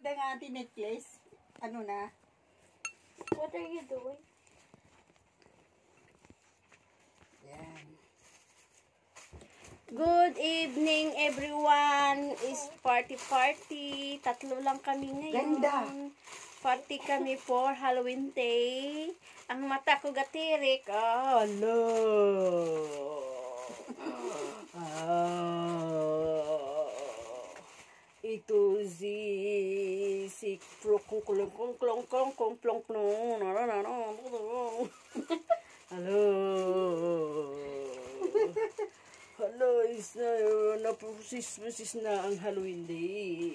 ganda ng ating necklace. Ano na? What are you doing? Yan. Good evening, everyone. Is party. Tatlo lang kami ngayon. Ganda. Party kami for Halloween Day. Ang mata ko gatirik. Hello. Ito si klong Hello. Hello, is na napusis na ang Halloween Day.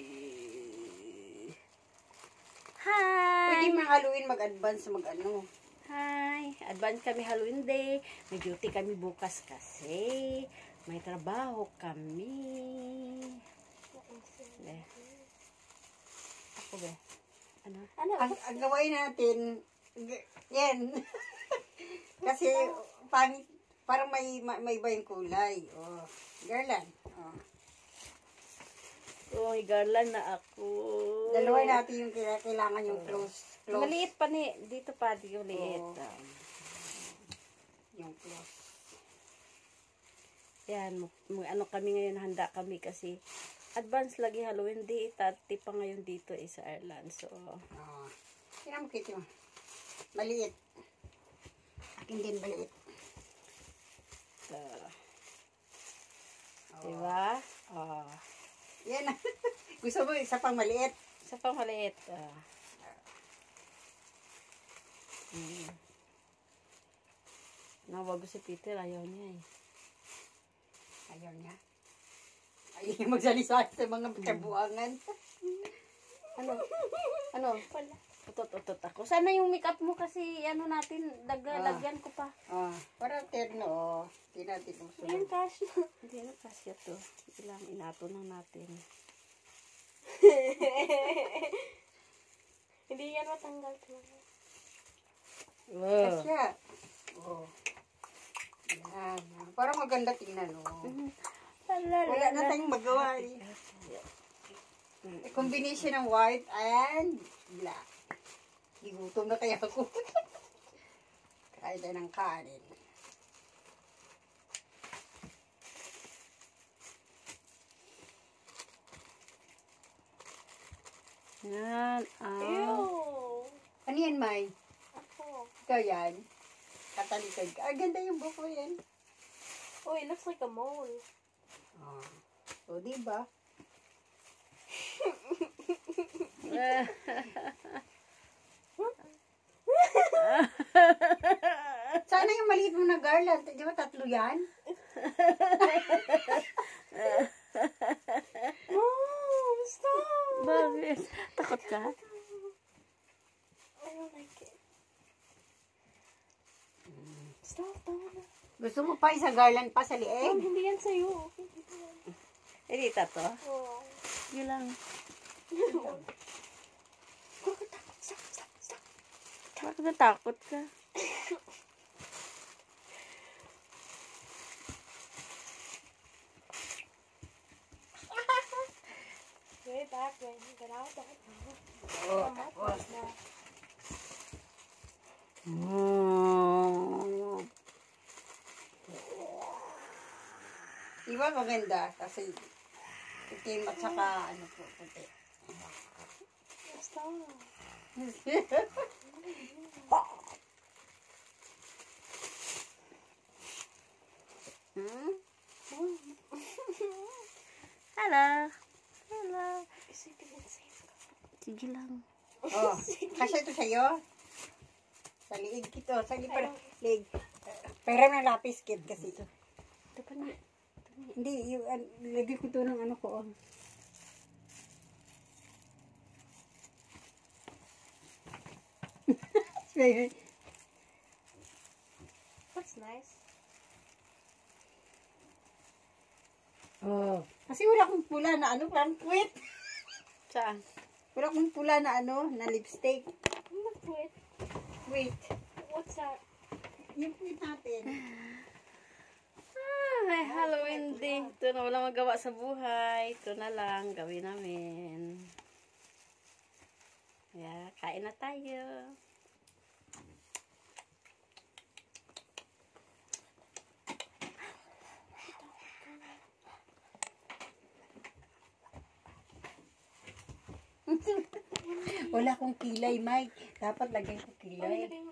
Hi! Pwede mga Halloween mag-advance mag-ano. Hi! Advance kami Halloween Day. May duty kami bukas kasi may trabaho kami. Be. Ako be. Ano? Ang gawain natin, yan. Kasi, parang may iba yung kulay. Oh, garland. Oh. Oh, garland na ako. Dalawa natin yung kailangan yung close. Maliit pa ni. Dito pa, di yung liit. Oh. Yung close. Yan, ano kami ngayon, handa kami kasi advance lagi Halloween Day. Tati pa ngayon dito sa Ireland. So, Oh. Tingnan mo, Kitty. Maliit. Akin din maliit. diba? Oh. Yan. Gusto mo isa pang maliit? Isa pang maliit. Nawag ko si Peter, ayaw niya eh. Ayaw niya. Ayaw niya magsalisa sa mga kabuangan. Ano? Utot ako. Sana yung makeup mo kasi ano natin, lagyan ko pa. Para terno, oh. Hindi natin usunod. Yan, kasya. Hindi na kasya to. Ilang inato na natin. Hindi yan matanggal to. Wow. Kasya. Oh. Yan. Parang maganda tingnan, oh. Wala na tayong magawa eh. Combination ng white and black. Gigutom na kaya ako. Kain tayo ng kanin. Yan. Ew! Ano yan, May? Ako. Ikaw yan? Katalikod ka. Ganda yung buko yan. Oh, it looks like a mole. O, diba? Sana yung maliit mo na garland. Di ba tatlo yan? Oh, stop! Bakit? Takot ka? I don't like it. Stop, tama na. Gusto mo pa isang garland pa sa Oh, lieg? hindi yan sa'yo. Hindi to? Oh. Yun lang. Stop. Bakit natakot ka? Way back when you got out that. Oo. Diba maganda? Kasi itim at saka ano po, puti. Stop. Hello. Isipin mo safe ka. Sige lang. Oh, kasi ito sa'yo. Sa liig kito. Sa liig. Pera ng lapis kit kasi ito. Ito pa na. Hindi, yung, lagay ko ito ng ano ko. Oh. That's nice. Oh. Kasi wala akong pula na ano, parang puwet. Saan? Wala akong pula na ano, na lipstick. I'm not quit. Wait. What's that? Yung puwet natin. May Halloween Day. Ito na walang magawa sa buhay. Ito na lang gawin namin. kain na tayo. Wala akong kilay, Mike. Dapat lagay ko kilay. Lagay mo.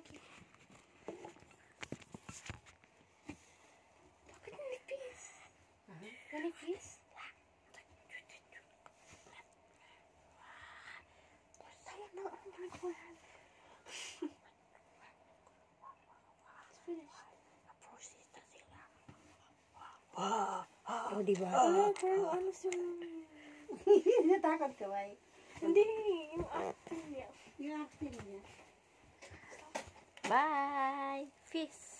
Bakit manipis? Manipis? Tama na. Oh my God. It's finished. O, diba? Pero ano siya? Natakot ka, Mike. Hindi. Yung acting niya. Yung acting niya. Bye! Fish!